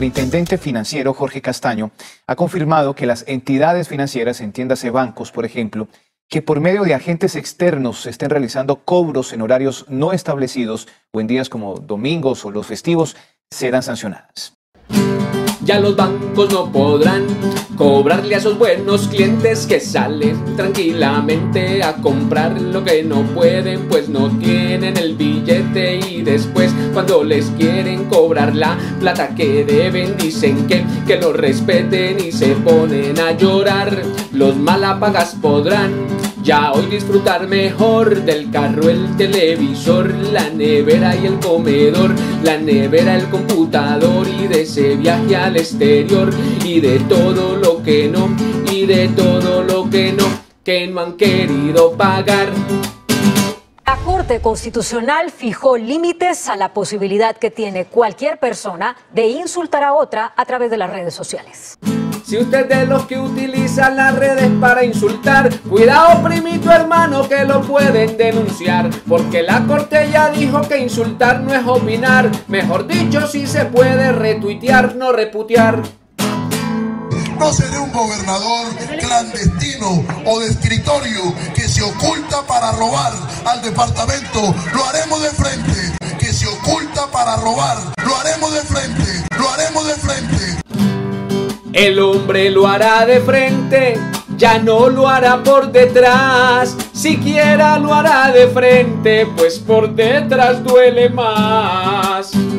superintendente financiero, Jorge Castaño, ha confirmado que las entidades financieras, entiéndase bancos, por ejemplo, que por medio de agentes externos estén realizando cobros en horarios no establecidos o en días como domingos o los festivos, serán sancionadas. Ya los bancos no podrán cobrarle a esos buenos clientes que salen tranquilamente a comprar lo que no pueden, pues no tienen el billete, y después cuando les quieren cobrar la plata que deben dicen que lo respeten y se ponen a llorar. Los malapagas podrán ya hoy disfrutar mejor del carro, el televisor, la nevera y el comedor, la nevera, el computador, y de ese viaje al exterior, y de todo lo que no, y de todo lo que no han querido pagar. La Corte Constitucional fijó límites a la posibilidad que tiene cualquier persona de insultar a otra a través de las redes sociales. Si usted es de los que utilizan las redes para insultar, cuidado primito hermano que lo pueden denunciar, porque la corte ya dijo que insultar no es opinar, mejor dicho si se puede retuitear, no reputear. No seré un gobernador clandestino o de escritorio que se oculta para robar al departamento, lo haremos de frente, que se oculta para robar, lo haremos de frente, lo haremos de frente. El hombre lo hará de frente, ya no lo hará por detrás, siquiera lo hará de frente, pues por detrás duele más.